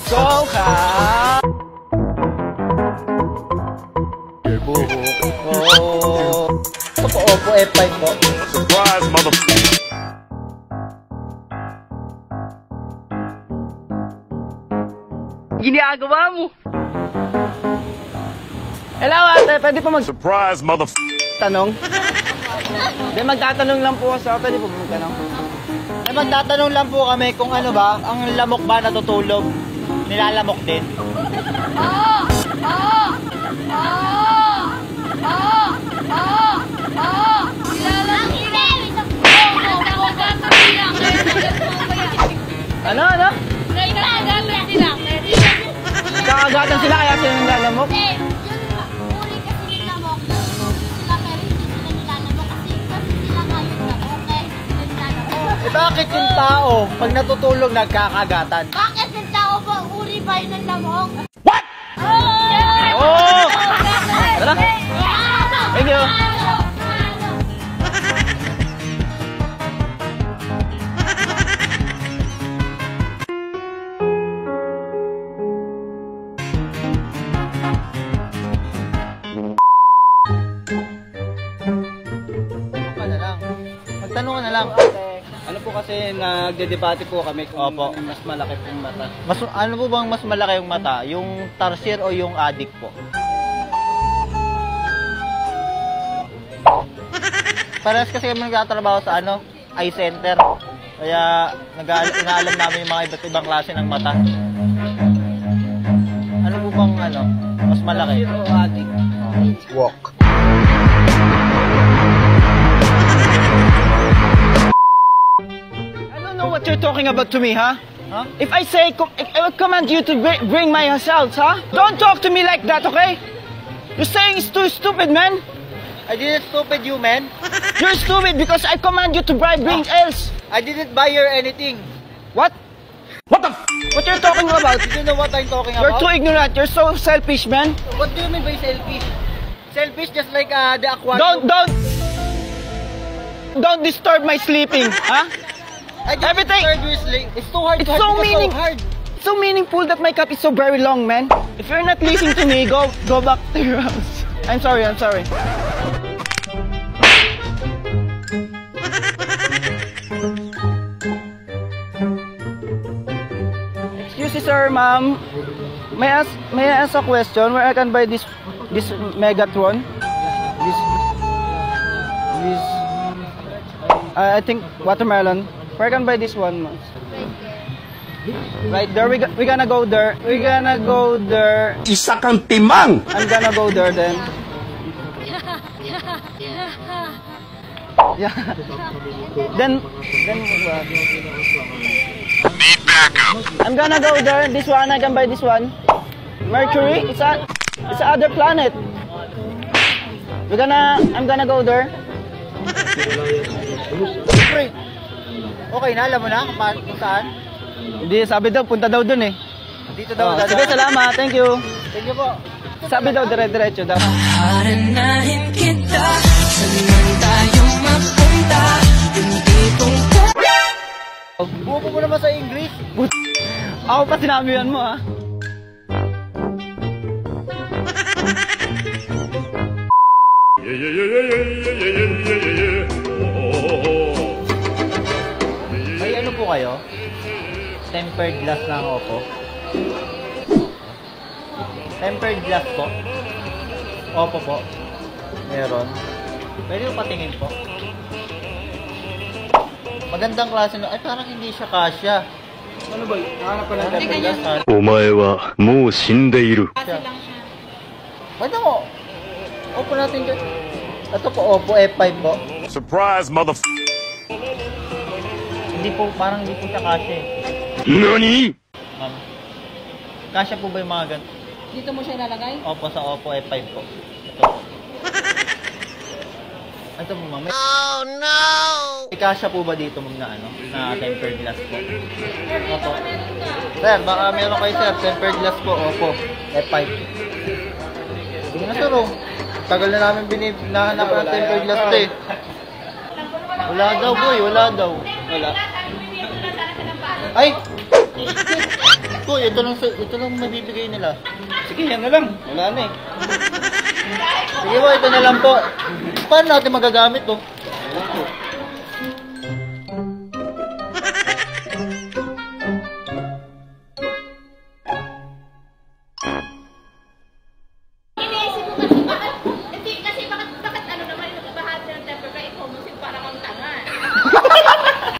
Joke ha! Ito po, Oppo F5 po. Surprise, mother... Ginagawa mo! Hello ate, pwede po Surprise, mother... tanong? Hindi, magtatanong lang po kasi ako. Pwede po magtanong? Magtatanong lang po kami kung ano ba, ang lamok ba natutulog? Nilalamok din? Oo! Oo! Oo! Oo! Oo! Oo! Nilalamok din! Ano? Ano? Nakagatan sila! Kakagatan sila kaya sila nilalamok? Yung uri kasi nilamok, sila pero hindi sila nilalamok kasi sila ngayon lamok eh. Bakit yung tao, pag natutulog, nagkakagatan? Bakit yung tao ba uri ba yun ng lamok? What? Oh! Tara! Thank you! Magtanong ka na lang. Ano po kasi nagdedebate po kami kung mas malaki yung mata. Ano po bang mas malaki yung mata? Yung tarsier o yung adik po? Parehas kasi kami nagtatrabaho sa eye center. Kaya inaalam namin yung mga iba't ibang klase ng mata. Ano po bang mas malaki? Tarsier o adik? Walk. What you're talking about to me, huh? If I say, I will command you to bring my results, huh? Don't talk to me like that, okay? You're saying it's too stupid, man. I didn't stupid you, man. You're stupid because I command you to bring else. I didn't buy you anything. What? What the f? What you're talking about? You know what I'm talking about? You're too ignorant. You're so selfish, man. What do you mean by selfish? Selfish just like the aquarium. Don't disturb my sleeping, huh? Everything. It's too hard. It's so meaningful that my cup is so very long, man. If you're not listening to me, go back to your house. I'm sorry. Excuse me, sir, ma'am. May I ask a question where I can buy this Megatron? This I think watermelon. Where can I buy this one? Right there. We're gonna go there. Isa kang timang! I'm gonna go there then. Yeah. Then what? Need backup! I'm gonna go there. This one, I can buy this one. Mercury? It's other planet. I'm gonna go there. Great. Okay na, alam mo na kung saan? Hindi, sabi daw, punta daw dun eh. Dito daw. Sige, salamat. Thank you. Thank you po. Sabi daw, dire-diretso daw. Haranahin kita, saan tayo mapunta, yung tipong Buo mo naman sa English. Ako pa sinabihan mo, ha? May ano po kayo? Tempered glass lang ako. Tempered glass po. Opo po. Meron. Pwede mo patingin po. Magandang klase na. Ay, parang hindi siya kasya. Ano ba? Nakahanap pa ng tempered glass. Omae wa mou shindeiru. Pwede mo. Opo natin dyan. Ito po, Oppo F5 po. Surprise, mother... Hindi po, parang hindi po siya kasya eh. NANI?! Ma'am. Kasya po ba yung mga ganito? Dito mo siya ilalagay? Opo, sa Oppo F5 po. Ito po. Ito po, ma'am. Oh no! May kasya po ba dito, ma'am, na tempered glass po? Opo. Sir, baka meron kayo, sir. Tempered glass po, Oppo F5. Sige na, sir, oh. Tagal na namin nahanap ng tempered glass to eh. Wala daw, boy. Wala daw. Wala. Ay! ko, ito lang mabibigay nila. Sige, yan na lang. Wala na eh. Sige po, ito na lang po. Paano natin magagamit to?